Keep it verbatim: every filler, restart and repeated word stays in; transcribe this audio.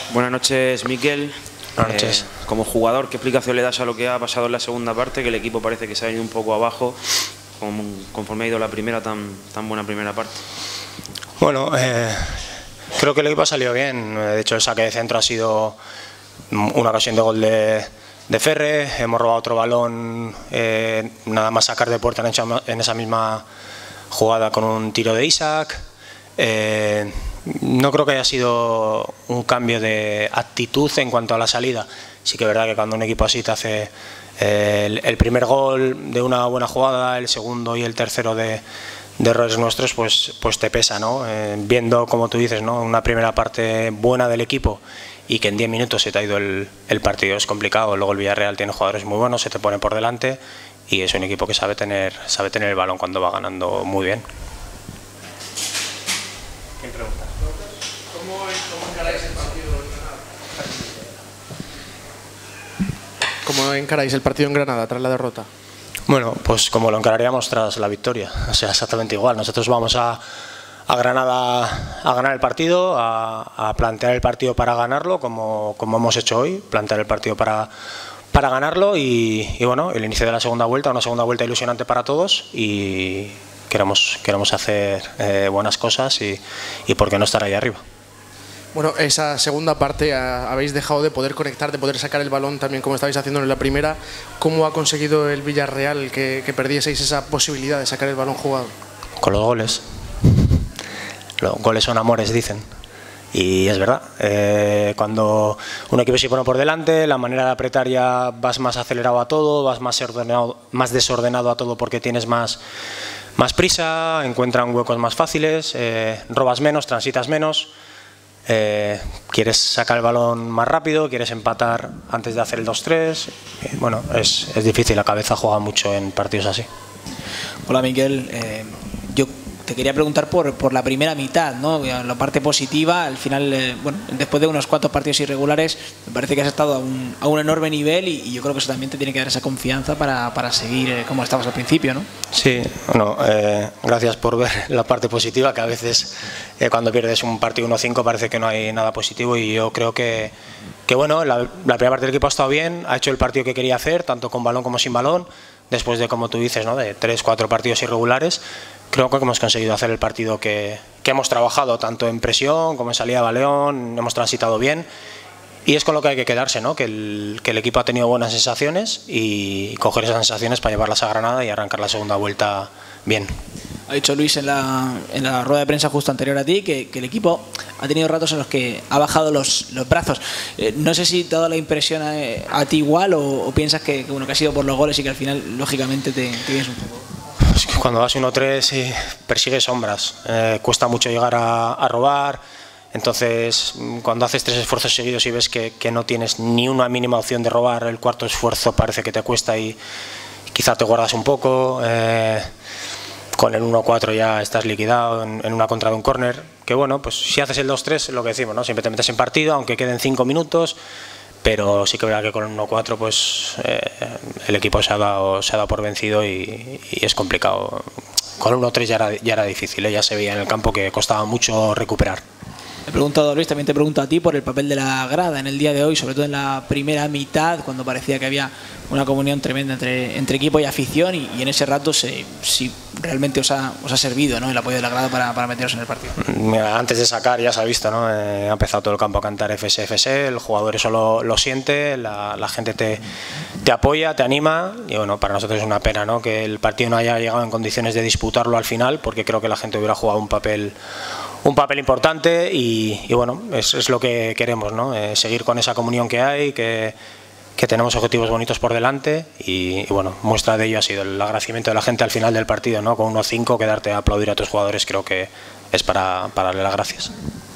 Buenas noches, Miquel. Buenas noches. Eh, como jugador, ¿qué explicación le das a lo que ha pasado en la segunda parte? Que el equipo parece que se ha venido un poco abajo conforme ha ido la primera, tan, tan buena primera parte. Bueno, eh, creo que el equipo ha salido bien. De hecho, el saque de centro ha sido una ocasión de gol de, de Ferre. Hemos robado otro balón, eh, nada más sacar de puerta en esa misma jugada con un tiro de Isaac. Eh, no creo que haya sido un cambio de actitud en cuanto a la salida. Sí que es verdad que cuando un equipo así te hace eh, el, el primer gol de una buena jugada, el segundo y el tercero de, de errores nuestros, pues, pues te pesa, ¿no? Eh, viendo, como tú dices, ¿no? Una primera parte buena del equipo y que en diez minutos se te ha ido el, el partido, es complicado. Luego el Villarreal tiene jugadores muy buenos, se te pone por delante y es un equipo que sabe tener, sabe tener el balón cuando va ganando muy bien. ¿Quién pregunta? ¿Cómo, cómo encaráis el partido en Granada? ¿Cómo encaráis el partido en Granada tras la derrota? Bueno, pues como lo encararíamos tras la victoria, o sea, exactamente igual. Nosotros vamos a, a Granada a ganar el partido, a, a plantear el partido para ganarlo, como, como hemos hecho hoy, plantear el partido para, para ganarlo y, y bueno, el inicio de la segunda vuelta, una segunda vuelta ilusionante para todos y queremos, queremos hacer eh, buenas cosas y, y por qué no estar ahí arriba. Bueno, esa segunda parte a, habéis dejado de poder conectar, de poder sacar el balón también como estabais haciendo en la primera. ¿Cómo ha conseguido el Villarreal que, que perdieseis esa posibilidad de sacar el balón jugado? Con los goles. Los goles son amores, dicen. Y es verdad, eh, cuando un equipo se pone por delante, la manera de apretar ya vas más acelerado a todo, vas más, ordenado, más desordenado a todo porque tienes más, más prisa, encuentran huecos más fáciles, eh, robas menos, transitas menos, eh, quieres sacar el balón más rápido, quieres empatar antes de hacer el dos tres. Eh, bueno, es, es difícil, la cabeza juega mucho en partidos así. Hola Miguel, eh, yo te quería preguntar por, por la primera mitad, ¿no? La parte positiva, al final, eh, bueno, después de unos cuantos partidos irregulares, me parece que has estado a un, a un enorme nivel y, y yo creo que eso también te tiene que dar esa confianza para, para seguir eh, como estabas al principio, ¿no? Sí, bueno, eh, gracias por ver la parte positiva, que a veces eh, cuando pierdes un partido uno cinco parece que no hay nada positivo y yo creo que, que bueno, la, la primera parte del equipo ha estado bien, ha hecho el partido que quería hacer, tanto con balón como sin balón, después de, como tú dices, ¿no? De tres, cuatro partidos irregulares. Creo que hemos conseguido hacer el partido que, que hemos trabajado, tanto en presión como en salida de balón, hemos transitado bien y es con lo que hay que quedarse, ¿no? Que el, que el equipo ha tenido buenas sensaciones y coger esas sensaciones para llevarlas a Granada y arrancar la segunda vuelta bien. Ha dicho Luis en la, en la rueda de prensa justo anterior a ti que, que el equipo ha tenido ratos en los que ha bajado los, los brazos. Eh, no sé si te ha dado la impresión a, a ti igual o, o piensas que, que, bueno, que ha sido por los goles y que al final, lógicamente, te, te vienes un poco. Es que cuando vas uno tres sí, persigues sombras, eh, cuesta mucho llegar a, a robar, entonces cuando haces tres esfuerzos seguidos y ves que, que no tienes ni una mínima opción de robar, el cuarto esfuerzo parece que te cuesta y quizá te guardas un poco, eh, con el uno cuatro ya estás liquidado en, en una contra de un córner, que bueno, pues si haces el dos tres, lo que decimos, ¿no? Siempre te metes en partido, aunque queden cinco minutos, pero sí que verá que con el uno cuatro pues eh, el equipo se ha dado, se ha dado por vencido y, y es complicado. Con el uno tres ya era, ya era difícil, ¿eh? Ya se veía en el campo que costaba mucho recuperar. He preguntado a Luis, también te pregunto a ti por el papel de la grada en el día de hoy, sobre todo en la primera mitad, cuando parecía que había una comunión tremenda entre, entre equipo y afición y, y en ese rato se, si realmente os ha, os ha servido, ¿no? El apoyo de la grada para, para meteros en el partido. Mira, antes de sacar ya se ha visto, ¿no? Eh, ha empezado todo el campo a cantar F S F S, el jugador eso lo, lo siente, la, la gente te, te apoya, te anima y bueno, para nosotros es una pena, ¿no? Que el partido no haya llegado en condiciones de disputarlo al final, porque creo que la gente hubiera jugado un papel un papel importante y, y bueno, es, es lo que queremos, ¿no? Eh, seguir con esa comunión que hay, que, que tenemos objetivos bonitos por delante y, y bueno, muestra de ello ha sido el agradecimiento de la gente al final del partido, ¿no? Con uno cinco, quedarte a aplaudir a tus jugadores creo que es para, para darle las gracias.